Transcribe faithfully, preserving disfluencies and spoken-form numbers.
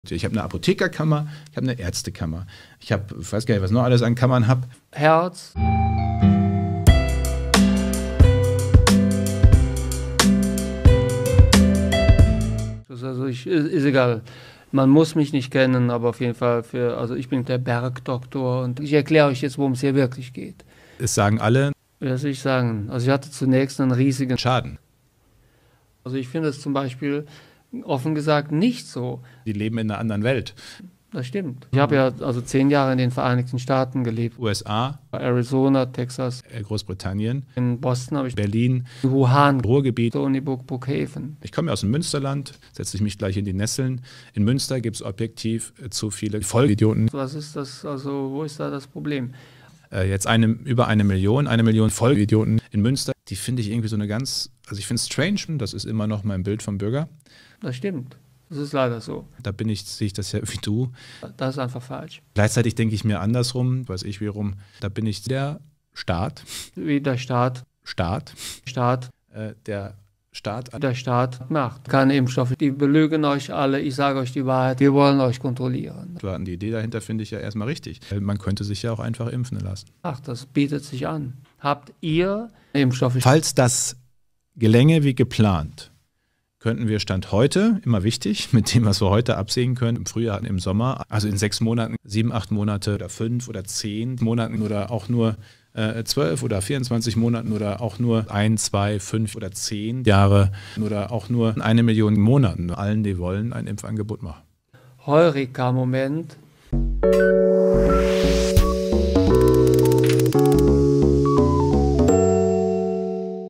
Ich habe eine Apothekerkammer, ich habe eine Ärztekammer. Ich habe, ich weiß gar nicht, was noch alles an Kammern habe. Herz. Also ich, ist egal. Man muss mich nicht kennen, aber auf jeden Fall, für, also ich bin der Bergdoktor und ich erkläre euch jetzt, worum es hier wirklich geht. Es sagen alle. Was soll ich sagen? Also ich hatte zunächst einen riesigen Schaden. Also ich finde es zum Beispiel offen gesagt nicht so. Die leben in einer anderen Welt. Das stimmt. Ich habe ja also zehn Jahre in den Vereinigten Staaten gelebt. U S A, Arizona, Texas, Großbritannien, in Boston habe ich Berlin, Wuhan, Ruhrgebiet. Stony Brook, Brookhaven. Ich komme ja aus dem Münsterland, setze ich mich gleich in die Nesseln. In Münster gibt es objektiv zu viele Vollidioten. Was ist das, also wo ist da das Problem? Äh, jetzt eine, über eine Million, eine Million Vollidioten in Münster. Die finde ich irgendwie so eine ganz, also ich finde es strange, das ist immer noch mein Bild vom Bürger. Das stimmt. Das ist leider so. Da bin ich, sehe ich das ja wie du. Das ist einfach falsch. Gleichzeitig denke ich mir andersrum, weiß ich wiederum, da bin ich der Staat. Wie der Staat. Staat. Staat. Äh, der Staat. Der Staat macht keine Impfstoffe. Die belügen euch alle. Ich sage euch die Wahrheit. Wir wollen euch kontrollieren. Die Idee dahinter finde ich ja erstmal richtig. Man könnte sich ja auch einfach impfen lassen. Ach, das bietet sich an. Habt ihr Impfstoffe? Falls das gelänge wie geplant, könnten wir Stand heute, immer wichtig, mit dem, was wir heute absehen können, im Frühjahr und im Sommer, also in sechs Monaten, sieben, acht Monate oder fünf oder zehn Monaten oder auch nur äh, zwölf oder vierundzwanzig Monaten oder auch nur ein, zwei, fünf oder zehn Jahre oder auch nur eine Million Monaten allen, die wollen, ein Impfangebot machen. Heureka-Moment.